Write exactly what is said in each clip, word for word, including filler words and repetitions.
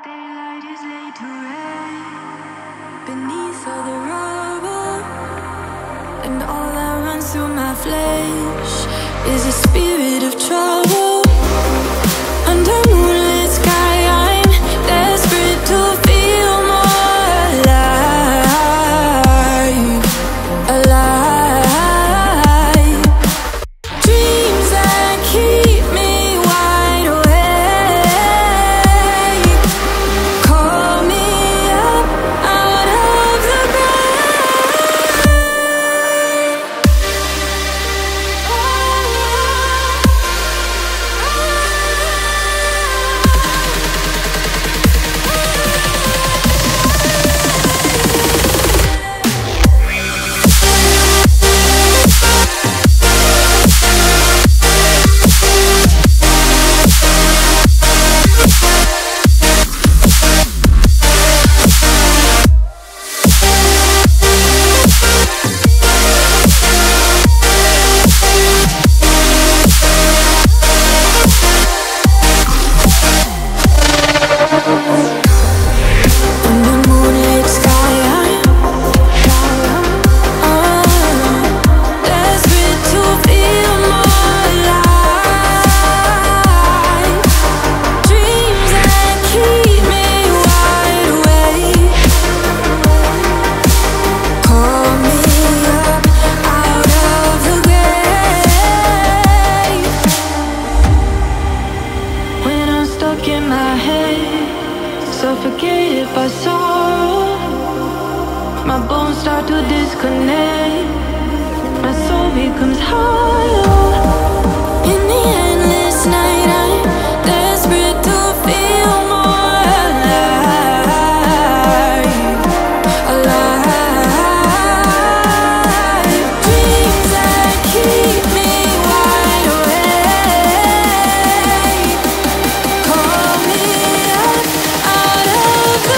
Daylight is laid to rest beneath all the rubble, and all that runs through my flesh is a spirit of trouble. Under moonlit sky, I'm desperate to feel more alive, alive. Dreams that keep me wide awake, call me up out of the grave. In my head, suffocated by sorrow, my bones start to disconnect, my soul becomes hollow. In the endless night, I'm desperate to feel more alive, alive. Dreams that keep me wide awake, call me up out of the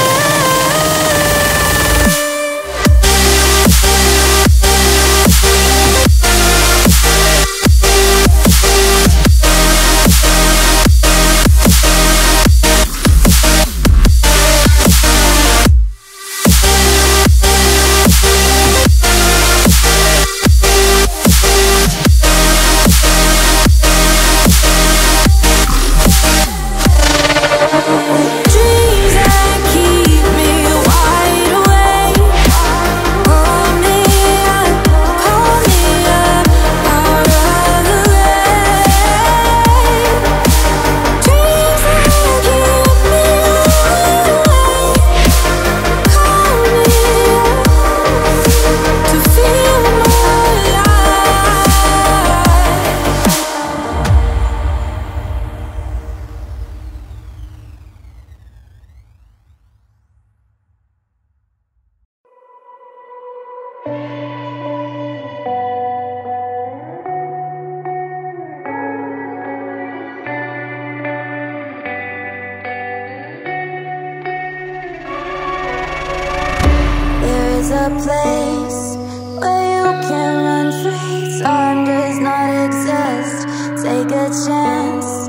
There's a place where you can run free. Time does not exist. Take a chance.